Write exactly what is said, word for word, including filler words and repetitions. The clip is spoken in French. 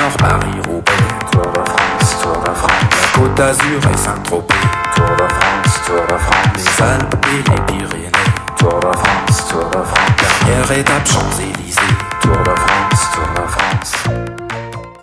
Nord, Paris-Roubaix, Tour de France, Tour de France. La Côte d'Azur et Saint-Tropez, Tour de France, Tour de France. Les Alpes et les Pyrénées, Tour de France, Tour de France. Dernière étape, Champs-Élysées, Tour de France, Tour de France.